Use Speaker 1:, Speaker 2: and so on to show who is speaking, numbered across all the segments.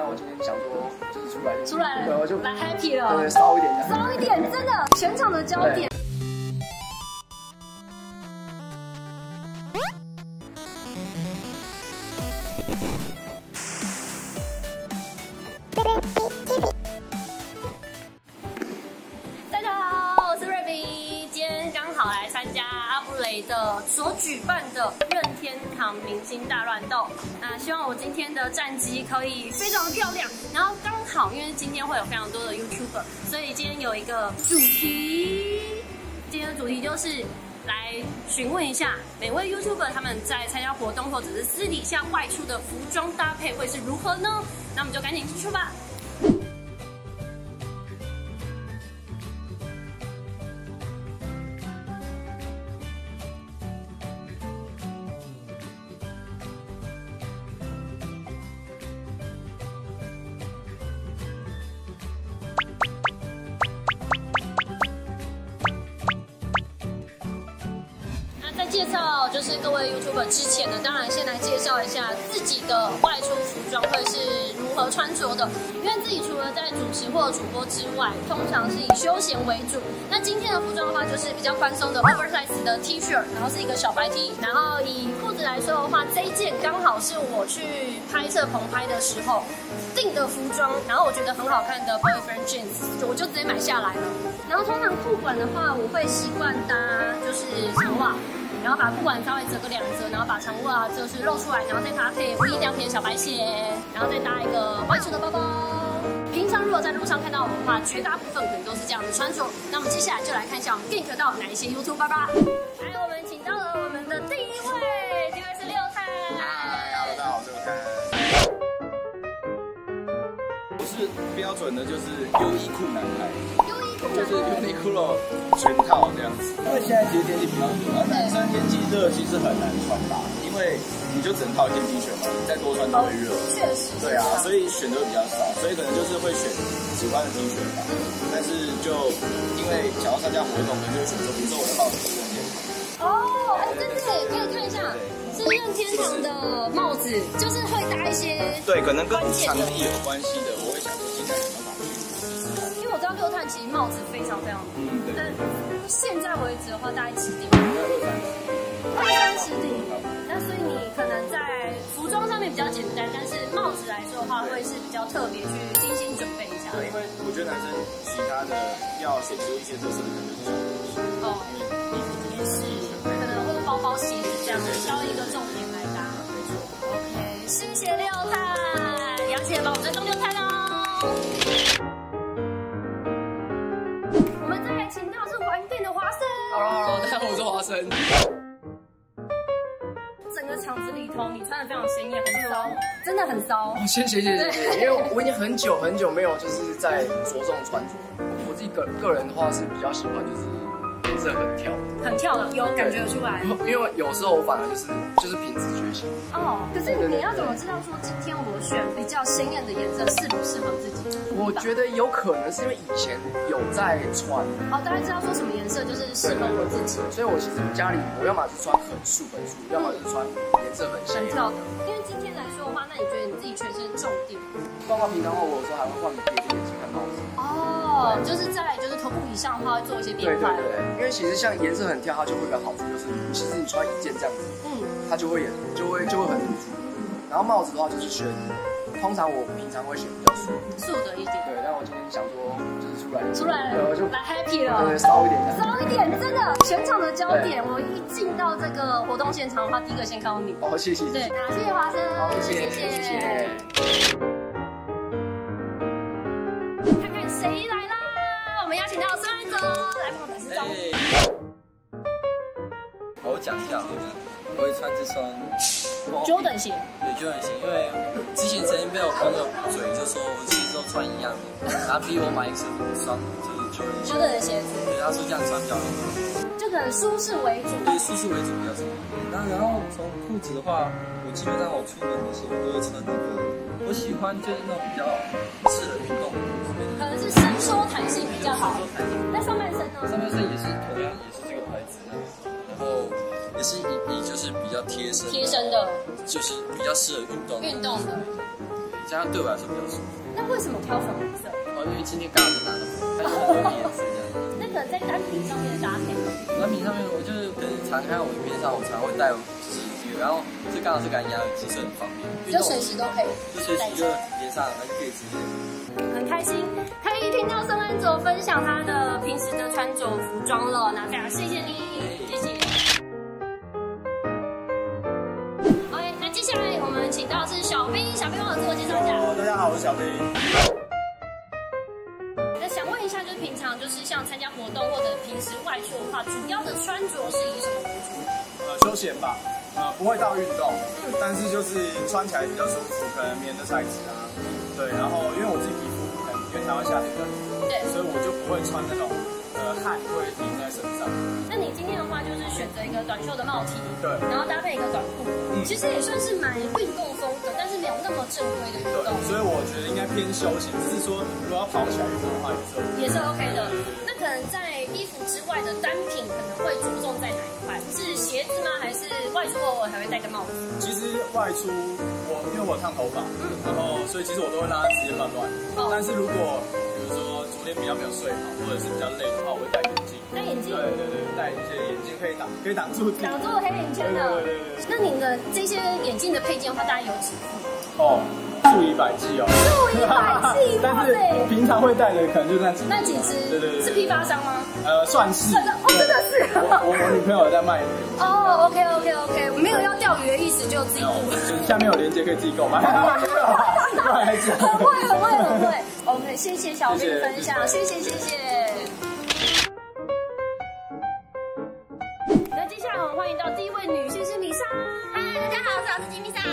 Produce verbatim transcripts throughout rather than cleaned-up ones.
Speaker 1: 我今天想说就是出来
Speaker 2: 出来了，
Speaker 1: 就
Speaker 2: 来 happy 了，
Speaker 1: 对，骚一点，
Speaker 2: 骚一点，真的全场的焦点。大家好，我是瑞比，今天刚好来参加阿布雷的所举办的任天堂明星大乱斗。那希望我今天的战绩可以非常的漂亮。然后刚好因为今天会有非常多的 YouTuber， 所以今天有一个主题。今天的主题就是来询问一下每位 YouTuber 他们在参加活动或者是私底下外出的服装搭配会是如何呢？那我们就赶紧进去吧。介绍就是各位 YouTuber 之前呢，当然先来介绍一下自己的外出服装会是如何穿着的。因为自己除了在主持或主播之外，通常是以休闲为主。那今天的服装的话，就是比较宽松的 oversize 的 T 恤，然后是一个小白 T。然后以裤子来说的话，这一件刚好是我去拍摄棚拍的时候订的服装，然后我觉得很好看的 boyfriend jeans， 我就直接买下来了。然后通常裤管的话，我会习惯搭就是长袜。然后把裤管稍微折个两折，然后把长袜就是露出来，然后再搭配无印良品的小白鞋，然后再搭一个外出的包包。平常如果在路上看到我们的话，绝大部分可能都是这样的穿着。那我们接下来就来看一下我们 gank 到哪一些 YouTuber 吧。来，我们请到了我们的第一位，第一位是六太。
Speaker 3: 嗨，大家好，我是六太。我是标准的，就是优衣库男孩。就是 Uniqlo 全套这样子，因为现在其实天气比较热，而男生天气热其实很难穿搭，因为你就整套一件 T 恤嘛，你再多穿都会热。
Speaker 2: 确实。对
Speaker 3: 啊，所以选择比较少，所以可能就是会选喜欢的 T 恤吧。但是就因为想要参加活动，可能就会选择，比如说我的帽子是任天堂。
Speaker 2: 哦，哎，对对，可以看一下，是任天堂的帽子，就是会搭一些
Speaker 3: 对，可能跟场地有关系的，我会想说尽量想办法去。
Speaker 2: 我知道六探其实帽子非常非常多，嗯，对。但现在为止的话，大概几顶？二三十顶。那所以你可能在服装上面比较简单，但是帽子来说的话，会是比较特别去精心准备一下。
Speaker 3: 对，因为我觉得男生其他的要显出一些特色的，可能就是小东西。哦，
Speaker 2: 也是，可能会包包、鞋子这样挑一个重点来搭。
Speaker 3: 没错。
Speaker 2: OK， 谢谢六探，杨姐帮我们再送六探哦。请到是玩店的华生。
Speaker 1: Hello， 大家好，我是华生。
Speaker 2: 整个场子里头，你穿的非常显眼，很骚，真的很骚。
Speaker 1: 哦，谢谢谢谢谢谢，因为我已经很久很久没有就是在着重穿着。我自己个个人的话是比较喜欢就是颜色很跳，
Speaker 2: 很跳的，有感觉出来。
Speaker 1: 因为有时候我反而就是就是凭直觉型。
Speaker 2: 哦，可是你要怎么知道说今天我选比较鲜艳的颜色适不适合自己？
Speaker 1: 我觉得有可能是因为以前有在穿，
Speaker 2: 哦，大概知道说什么颜色就是适合我自己，
Speaker 1: 所以我其实家里我要么是穿很素很素，要么就是穿颜色很鲜艳。
Speaker 2: 跳的。因为今天来说的话，那你觉得你自己全身重点？
Speaker 1: 包括平常后，我有时候还会换个别的眼镜和帽子。
Speaker 2: 哦，就是在就是头部以上的话会做一些变化。
Speaker 1: 对对对，因为其实像颜色很跳，它就会有个好处，就是其实你穿一件这样子，嗯，它就会也就会就会很突出。然后帽子的话就是选。通常我平常会选比较素
Speaker 2: 素的一点，
Speaker 1: 对。但我今天想说，就是出来
Speaker 2: 出来了，就来 happy 了，
Speaker 1: 对，骚一点，
Speaker 2: 骚一点，真的全场的焦点。我一进到这个活动现场的话，第一个先看到你。
Speaker 1: 哦，谢谢。
Speaker 2: 对，那谢谢华生，
Speaker 1: 好，谢谢，谢谢。
Speaker 2: 看看谁来啦？我们邀请到孙安总来帮我打示招
Speaker 4: 呼。我讲一下，我会穿这双
Speaker 2: Jordan 鞋，
Speaker 4: 对 Jordan 鞋，因为之前曾经被我朋友嘴就说我自己都穿一样的，然后逼我买一双就是
Speaker 2: Jordan 的鞋子，
Speaker 4: 对，他说这样穿比较好，
Speaker 2: 就可能舒适为主，
Speaker 4: 对，舒适为主比较重要。那然后从裤子的话，我基本上我出门的时候都会穿那个，我喜欢就是那种比较适合运动的裤子，
Speaker 2: 可能是伸缩弹性比较好。那上半身呢？
Speaker 4: 上半身也是同样也是这个牌子，然后。也是以以就是比较贴身，
Speaker 2: 贴身的，
Speaker 4: 就是比较适合运动，
Speaker 2: 运动的。
Speaker 4: 这样对我来说比较舒服。
Speaker 2: 那为什么挑粉红色？
Speaker 4: 哦，因为今天刚好就拿到粉，它是很多颜色这样。
Speaker 2: 那个在单品上面的搭配，
Speaker 4: 单品上面我就是跟常看我影片上，我常会带就是这个，然后这刚好是干压的，其实很方便，
Speaker 2: 就随时都可以，
Speaker 4: 就随时就连上，那就可以直接。
Speaker 2: 很开心可以听到宋安卓分享他的平时的穿着服装了，那非常谢谢你，谢谢。OK， 那接下来我们请到的是小兵，小兵帮我自我介绍一下。
Speaker 5: 大家好，我是小兵。
Speaker 2: 那想问一下，就是平常就是像参加活动或者平时外出的话，主要的穿着是以什么为主？
Speaker 5: 呃，休闲吧，呃，不会到运动，嗯，但是就是穿起来比较舒服，可能棉的材质啊，对，然后因为我自己皮肤可能因为台湾夏天比较热，对，所以我就不会穿那种呃汗会淋在身上。
Speaker 2: 那你今天的话就是选择一个短袖的帽 T， 对，然后搭配一个短裤，嗯，其实也算是蛮运动风格，但是没有那么正规的运动，
Speaker 5: 所以我觉得应该偏休闲，只是说如果要跑起来运动的话也是 OK，
Speaker 2: 也是 OK 的。那可能在衣服之外的单品可能会着重在哪一块？是鞋子吗？还是外出偶尔还会戴个帽子？
Speaker 5: 其实外出我因为我烫头发，嗯，然后所以其实我都会让它直接乱乱。哦，但是如果比如说昨天比较没有睡好，或者是比较累的话，我会戴眼镜。
Speaker 2: 戴眼镜？
Speaker 5: 对对对，戴一些眼镜可以挡，可以挡住
Speaker 2: 挡住黑眼圈的。对对对对。那你的这些眼镜的配件的话，大概有几副？
Speaker 5: 哦，数以百计哦。数以百计，但是我平常会戴的可能就那几
Speaker 2: 那几只。对对对。是批发商吗？
Speaker 5: 呃，算是。
Speaker 2: 哦，真的是。
Speaker 5: 我我女朋友在卖。
Speaker 2: 哦 ，OK OK OK， 没有要钓鱼的意思，就自己付。
Speaker 5: 下面有链接可以自己购买。
Speaker 2: 很会很会很会。OK， 谢谢小兵分享，谢谢谢谢。那接下来我们欢迎到第一位女性是米莎。
Speaker 6: 嗨，大家好，我是老司机米莎。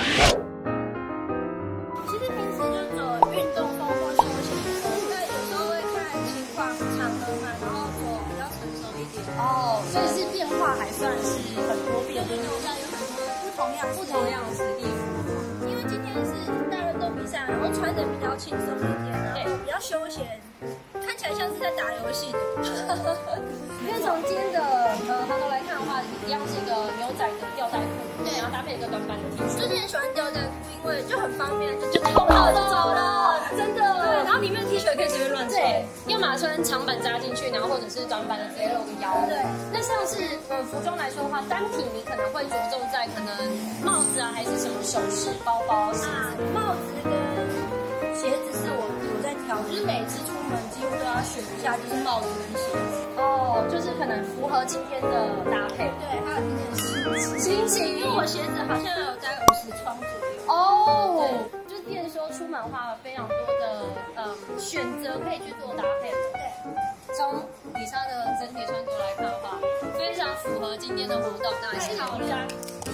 Speaker 2: 其实平时就走运动风或休闲风，对，有时候会看情况场合嘛，然后走比较成熟一点。哦，所以是变化还算是很多变，
Speaker 6: 对对对，我现在有很多不同样
Speaker 2: 不同样式的衣服。
Speaker 6: 因为今天是大运动比赛，然后穿的比较轻松一点，然后比较休闲，看起来像是在打游戏的。
Speaker 2: 因为从今天的呃行头来看的话，一样是一个牛仔的吊带裤，对，然后搭配一个短版的 T 恤。
Speaker 6: 最近很喜欢吊带裤，因为就很方便，就
Speaker 2: 就跑就走了，真的。
Speaker 6: 对，然后里面 T 恤可以随便乱穿，
Speaker 2: 对，要么穿长版扎进去，然后或者是短版的直接露个腰。对，那像是呃服装来说的话，单品你可能会着重在可能帽子啊，还是什么首饰、包包
Speaker 6: 啊，帽子跟鞋子是我我在挑，就是每次出门几乎都要选一下，就是帽子跟鞋子。
Speaker 2: 哦，就是可能符合今天的搭配。
Speaker 6: 对，还有今天的
Speaker 2: 心情，
Speaker 6: 因为我鞋子好像有大概五十双左右。
Speaker 2: 哦，对，就变说出门的话，非常多的嗯选择可以去做搭配。
Speaker 6: 对，
Speaker 2: 从米莎的整体穿着来看的话，非常符合今天的活动。那谢谢米莎。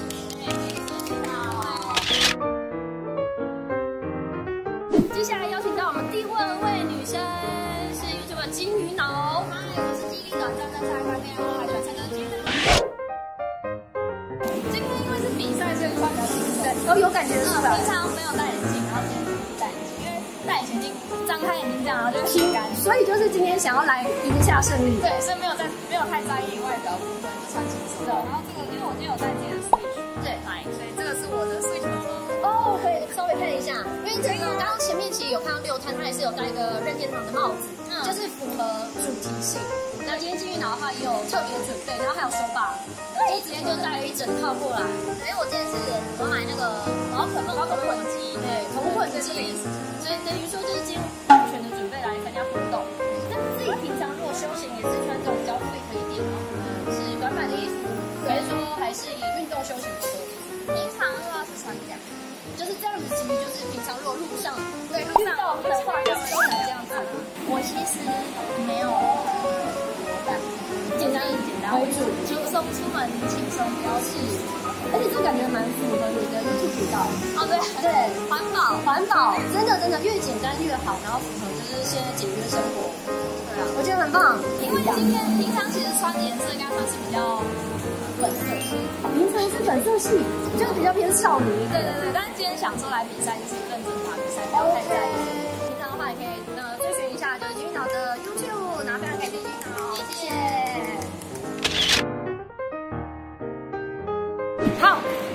Speaker 2: 接下来邀请到我们第二位女生是 YouTuber 金鱼脑。
Speaker 6: 嗨，我是金鱼脑，叫大家看片，然后还喜欢参加金鱼脑。
Speaker 2: 今天因为是比赛，所以穿比较轻松，对，都有感觉是吧？
Speaker 6: 平常没有戴眼镜，然后今天戴眼镜，因为戴眼镜张开眼睛这样，然后就会很干，
Speaker 2: 所以就是今天想要来赢下胜利。
Speaker 6: 对，所以没有在没有太在意外表部分，就穿轻松。然后这个，因为我今天有戴今天的 Switch， 对，来，所以这个是我的 Switch 的。
Speaker 2: 哦，可以稍微看一下，因为这个刚刚前面其实有看到六摊，它也是有戴一个任天堂的帽子，嗯，就是符合主题性。那今天金鱼脑的话也有特别准备，然后还有手把，就直接就带了一整套过来。
Speaker 6: 因为我今天是我买那个宝可梦宝可梦机，
Speaker 2: 对，同混机，所以等于说就是今天完全的准备来参加活动。那自己平常如果休闲也是穿这种比较 fit 一点，然后可能是短版的衣服，还是说还是以运动休闲为主？
Speaker 6: 平常的话是穿这样。
Speaker 2: 就是这样子，其实就是平常如果路上
Speaker 6: 对遇到的话，就是都能这样子。我其实没有多感，
Speaker 2: 简单简单为主，
Speaker 6: 轻松出门，轻松比较是，
Speaker 2: 而且这感觉蛮符合你的 YouTube 频道。
Speaker 6: 哦，对对，环保
Speaker 2: 环保，真的真的越简单越好，然后符合就是现在简约生活。对啊，我觉得很棒。
Speaker 6: 因为今天平常其实穿的颜色应该算是比较粉色系，
Speaker 2: 平常是粉色系，就是比较偏少女。
Speaker 6: 对对对，但是今天想说来比赛就是认真打比赛，不要太在意。
Speaker 2: 平常的话也可以呃追寻一下就是金鱼脑的 YouTube， 然后非常感谢金鱼脑，谢谢。好，我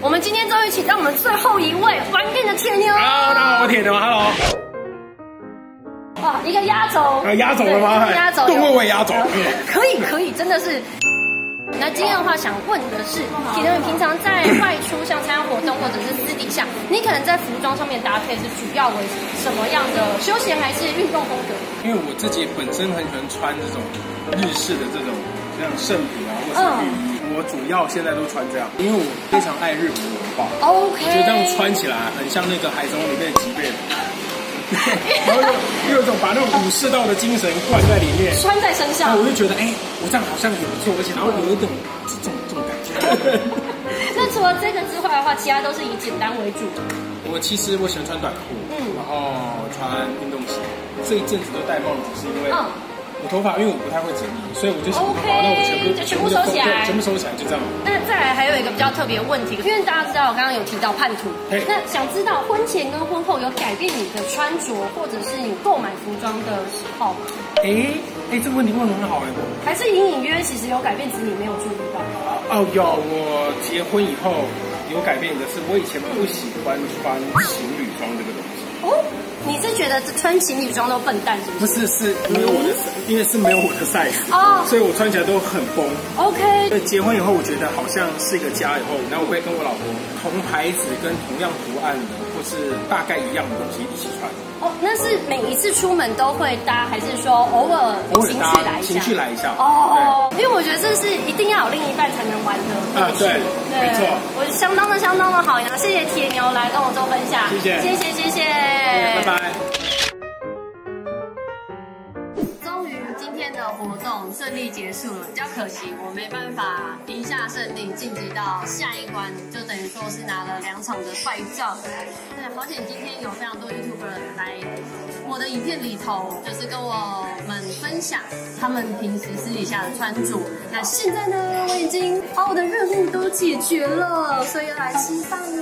Speaker 2: 我们今天终于请到我们最后一位玩店的铁牛。
Speaker 7: Hello， 大家好，我铁牛 ，Hello。
Speaker 2: 哇，一个压轴，
Speaker 7: 啊，压轴了吗？
Speaker 2: 压轴，
Speaker 7: 动物为压轴，
Speaker 2: 可以可以，真的是。那今天的话，想问的是，铁牛，你平常在外出，像参加活动或者是私底下，你可能在服装上面搭配是主要为什么样的休闲还是运动风格？
Speaker 7: 因为我自己本身很喜欢穿这种日式的这种像圣品啊，或者是浴衣。嗯，我主要现在都穿这样，因为我非常爱日本文化。
Speaker 2: OK，
Speaker 7: 就这样穿起来很像那个海贼王里面的吉贝。然后又有一种把那种武士道的精神灌在里面，
Speaker 2: 穿在身上，
Speaker 7: 我就觉得哎、欸，我这样好像也不错，而且然后有一种这种这种感觉。
Speaker 2: 那除了这个之外的话，其他都是以简单为主。
Speaker 7: 我其实我喜欢穿短裤，嗯，然后穿运动鞋。这一阵子都戴帽子，是因为我头发因为我不太会整理，所以我就想，好，那我全部
Speaker 2: 就全部收起来，
Speaker 7: 全部收起来，就这样。
Speaker 2: 那再来还有一个比较特别的问题，因为大家知道我刚刚有提到叛徒，那想知道婚前跟婚后有改变你的穿着，或者是你购买服装的时候吗？
Speaker 7: 哎哎，这个问题问得很好哎，
Speaker 2: 还是隐隐约其实有改变，只是你没有注意到。
Speaker 7: 哦，有，我结婚以后有改变的是，我以前不喜欢穿情侣装这个东西。哦。
Speaker 2: 你是觉得穿情侣装都笨蛋是不是？
Speaker 7: 不是，是没有我的，因为是没有我的 size 哦，所以我穿起来都很崩。
Speaker 2: OK。
Speaker 7: 结婚以后，我觉得好像是一个家以后，然后我会跟我老婆同牌子跟同样图案的，或是大概一样的东西一起穿。
Speaker 2: 哦，那是每一次出门都会搭，还是说偶尔情绪来一下？
Speaker 7: 情绪来一下。
Speaker 2: 哦，因为我觉得这是一定要有另一半才能玩的。
Speaker 7: 啊，对，没错。
Speaker 2: 我相当的相当的好呀，谢谢铁牛来跟我做分享，
Speaker 7: 谢谢，
Speaker 2: 谢谢，谢谢，
Speaker 7: 拜拜。
Speaker 2: 终于今天的活动顺利结束了，比较可惜我没办法赢下胜利晋级到下一关，就等于说是拿了两场的败仗。对，好险今天有非常多 YouTuber 来我的影片里头，就是跟我们分享他们平时私底下的穿着。那现在呢，我已经把我的任务都解决了，所以要来吃饭啦，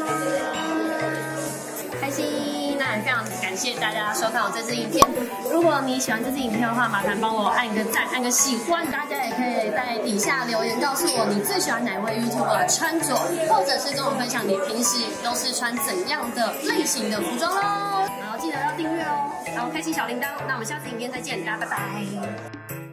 Speaker 2: 开心。那也非常感谢大家收看我这支影片。如果你喜欢这支影片的话，麻烦帮我按一个赞，按个喜欢。大家也可以在底下留言告诉我你最喜欢哪位 YouTuber 穿着，或者是跟我分享你平时都是穿怎样的类型的服装喽。然后记得要订阅哦，然后开启小铃铛。那我们下次影片再见，大家拜拜。